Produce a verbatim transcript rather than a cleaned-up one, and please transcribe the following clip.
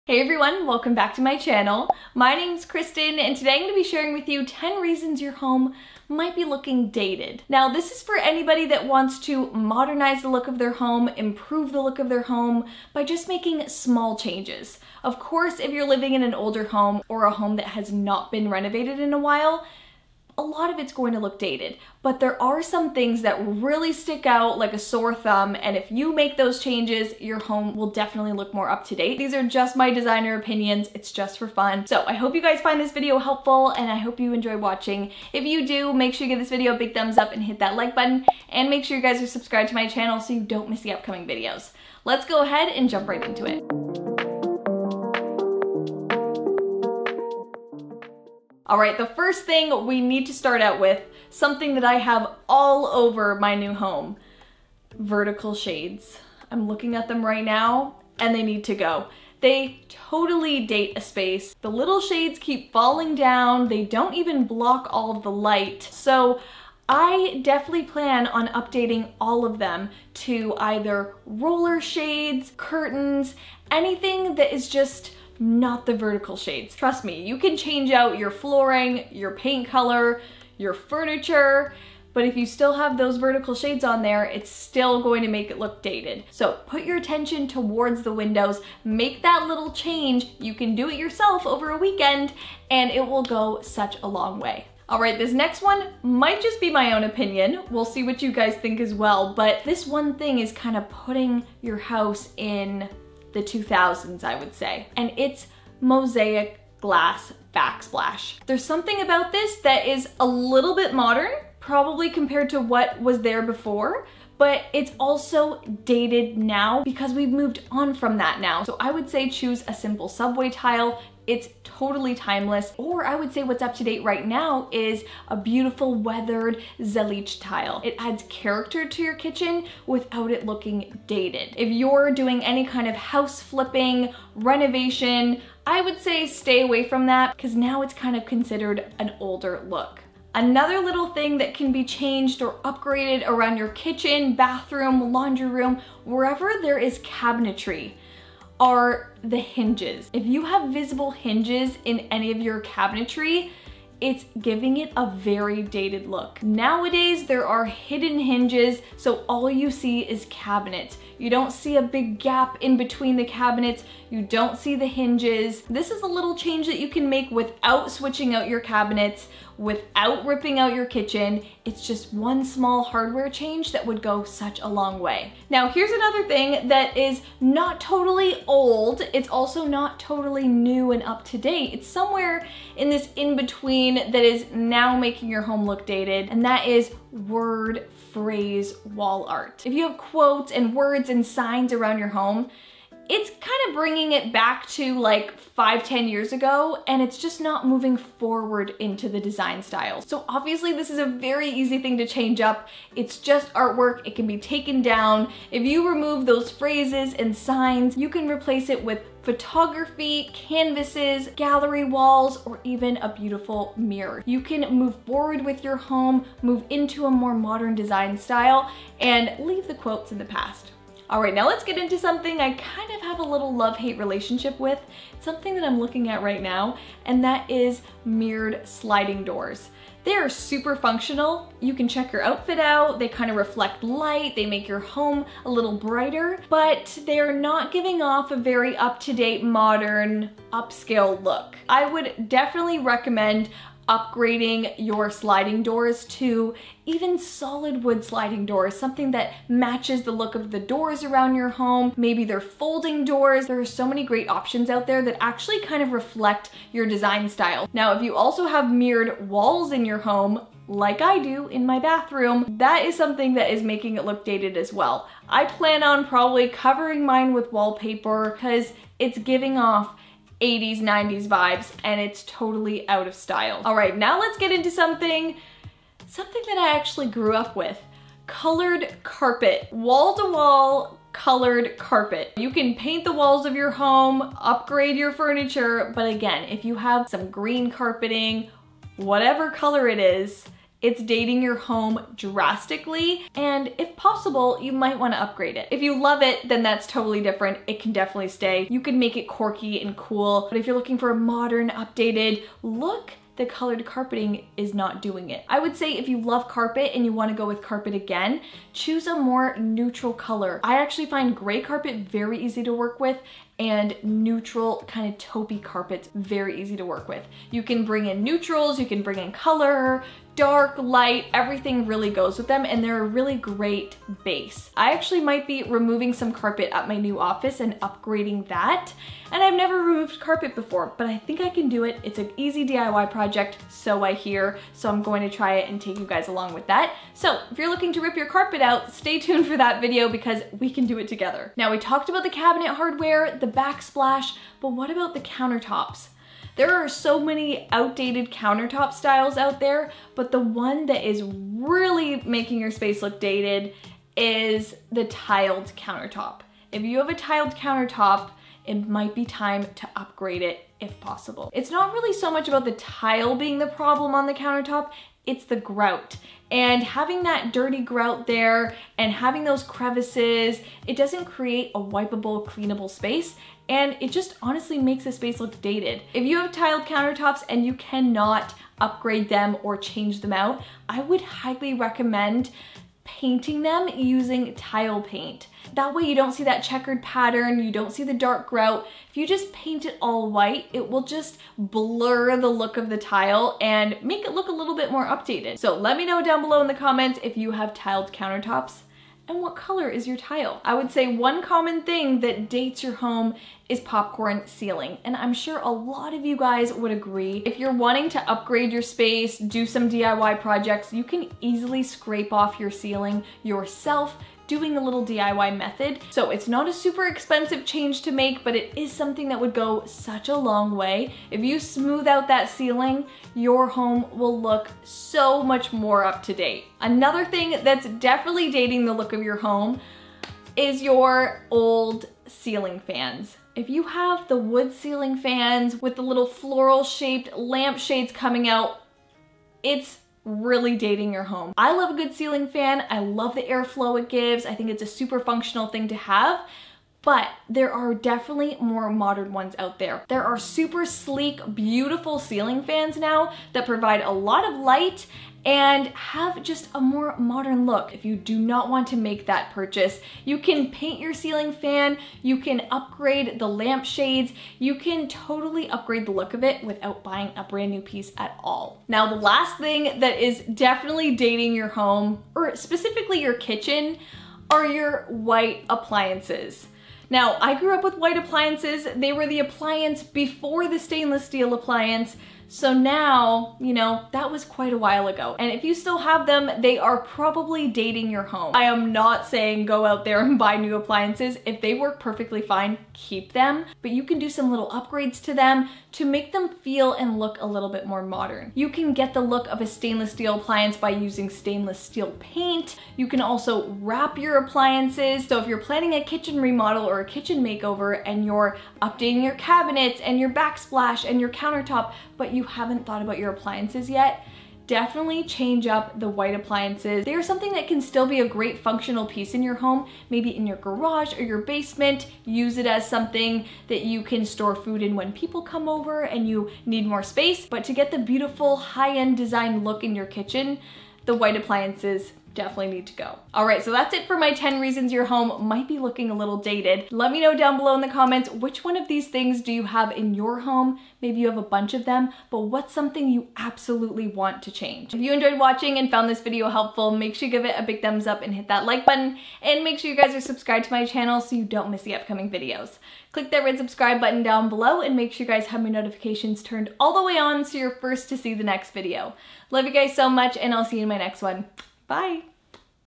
Hey everyone, welcome back to my channel. My name's Kristen and today I'm going to be sharing with you ten reasons your home might be looking dated. Now this is for anybody that wants to modernize the look of their home, improve the look of their home by just making small changes. Of course, if you're living in an older home or a home that has not been renovated in a while, a lot of it's going to look dated, but there are some things that really stick out like a sore thumb, and if you make those changes, your home will definitely look more up to date. These are just my designer opinions, it's just for fun. So I hope you guys find this video helpful and I hope you enjoy watching. If you do, make sure you give this video a big thumbs up and hit that like button, and make sure you guys are subscribed to my channel so you don't miss the upcoming videos. Let's go ahead and jump right into it. All right, the first thing we need to start out with, something that I have all over my new home, vertical shades. I'm looking at them right now and they need to go. They totally date a space. The little shades keep falling down. They don't even block all of the light. So I definitely plan on updating all of them to either roller shades, curtains, anything that is just not the vertical shades. Trust me, you can change out your flooring, your paint color, your furniture, but if you still have those vertical shades on there, it's still going to make it look dated. So put your attention towards the windows, make that little change. You can do it yourself over a weekend and it will go such a long way. All right, this next one might just be my own opinion. We'll see what you guys think as well, but this one thing is kind of putting your house in the two thousands, I would say. And it's mosaic glass backsplash. There's something about this that is a little bit modern, probably compared to what was there before, but it's also dated now because we've moved on from that now. So I would say choose a simple subway tile. It's totally timeless. Or I would say what's up to date right now is a beautiful weathered Zalich tile. It adds character to your kitchen without it looking dated. If you're doing any kind of house flipping, renovation, I would say stay away from that because now it's kind of considered an older look. Another little thing that can be changed or upgraded around your kitchen, bathroom, laundry room, wherever there is cabinetry, are the hinges. If you have visible hinges in any of your cabinetry, it's giving it a very dated look. Nowadays, there are hidden hinges, so all you see is cabinets. You don't see a big gap in between the cabinets. You don't see the hinges. This is a little change that you can make without switching out your cabinets, without ripping out your kitchen. It's just one small hardware change that would go such a long way. Now, here's another thing that is not totally old. It's also not totally new and up to date. It's somewhere in this in-between that is now making your home look dated, and that is word phrase wall art. If you have quotes and words and signs around your home, it's kind of bringing it back to like five, ten years ago, and it's just not moving forward into the design style. So obviously this is a very easy thing to change up. It's just artwork, it can be taken down. If you remove those phrases and signs, you can replace it with photography, canvases, gallery walls, or even a beautiful mirror. You can move forward with your home, move into a more modern design style, and leave the quotes in the past. All right, now let's get into something I kind of have a little love-hate relationship with. It's something that I'm looking at right now, and that is mirrored sliding doors. They are super functional. You can check your outfit out. They kind of reflect light. They make your home a little brighter, but they are not giving off a very up-to-date, modern, upscale look. I would definitely recommend upgrading your sliding doors to even solid wood sliding doors, something that matches the look of the doors around your home. Maybe they're folding doors. There are so many great options out there that actually kind of reflect your design style. Now, if you also have mirrored walls in your home, like I do in my bathroom, that is something that is making it look dated as well. I plan on probably covering mine with wallpaper because it's giving off eighties, nineties vibes, and it's totally out of style. All right, now let's get into something, something that I actually grew up with. Colored carpet, wall-to-wall colored carpet. You can paint the walls of your home, upgrade your furniture, but again, if you have some green carpeting, whatever color it is, It's dating your home drastically, and if possible, you might want to upgrade it. If you love it, then that's totally different. It can definitely stay. You can make it quirky and cool, but if you're looking for a modern, updated look, the colored carpeting is not doing it. I would say if you love carpet and you want to go with carpet again, choose a more neutral color. I actually find gray carpet very easy to work with, and neutral kind of taupey carpets very easy to work with. You can bring in neutrals, you can bring in color, dark, light, everything really goes with them, and they're a really great base. I actually might be removing some carpet at my new office and upgrading that. And I've never removed carpet before, but I think I can do it. It's an easy D I Y project, so I hear, so I'm going to try it and take you guys along with that. So if you're looking to rip your carpet out, stay tuned for that video because we can do it together. Now we talked about the cabinet hardware, the backsplash, but what about the countertops? There are so many outdated countertop styles out there, but the one that is really making your space look dated is the tiled countertop. If you have a tiled countertop, it might be time to upgrade it if possible. It's not really so much about the tile being the problem on the countertop, it's the grout. And having that dirty grout there and having those crevices, it doesn't create a wipeable, cleanable space, and it just honestly makes the space look dated. If you have tiled countertops and you cannot upgrade them or change them out, I would highly recommend painting them using tile paint. That way you don't see that checkered pattern, you don't see the dark grout. If you just paint it all white, it will just blur the look of the tile and make it look a little bit more updated. So let me know down below in the comments if you have tiled countertops and what color is your tile. I would say one common thing that dates your home is popcorn ceiling, and I'm sure a lot of you guys would agree. If you're wanting to upgrade your space, do some D I Y projects, you can easily scrape off your ceiling yourself doing a little D I Y method. So it's not a super expensive change to make, but it is something that would go such a long way. If you smooth out that ceiling, your home will look so much more up to date. Another thing that's definitely dating the look of your home is your old ceiling fans. If you have the wood ceiling fans with the little floral shaped lampshades coming out, it's really dating your home. I love a good ceiling fan. I love the airflow it gives. I think it's a super functional thing to have, but there are definitely more modern ones out there. There are super sleek, beautiful ceiling fans now that provide a lot of light and have just a more modern look. If you do not want to make that purchase, you can paint your ceiling fan, you can upgrade the lampshades, you can totally upgrade the look of it without buying a brand new piece at all. Now, the last thing that is definitely dating your home, or specifically your kitchen, are your white appliances. Now, I grew up with white appliances. They were the appliance before the stainless steel appliance. So now, you know, that was quite a while ago. And if you still have them, they are probably dating your home. I am not saying go out there and buy new appliances. If they work perfectly fine, keep them. But you can do some little upgrades to them to make them feel and look a little bit more modern. You can get the look of a stainless steel appliance by using stainless steel paint. You can also wrap your appliances. So if you're planning a kitchen remodel or a kitchen makeover and you're updating your cabinets and your backsplash and your countertop, but you haven't thought about your appliances yet, definitely change up the white appliances. They are something that can still be a great functional piece in your home, maybe in your garage or your basement. Use it as something that you can store food in when people come over and you need more space. But to get the beautiful high-end design look in your kitchen, the white appliances definitely need to go. All right, so that's it for my ten reasons your home might be looking a little dated. Let me know down below in the comments, which one of these things do you have in your home? Maybe you have a bunch of them, but what's something you absolutely want to change? If you enjoyed watching and found this video helpful, make sure you give it a big thumbs up and hit that like button, and make sure you guys are subscribed to my channel so you don't miss the upcoming videos. Click that red subscribe button down below and make sure you guys have my notifications turned all the way on so you're first to see the next video. Love you guys so much, and I'll see you in my next one. Bye.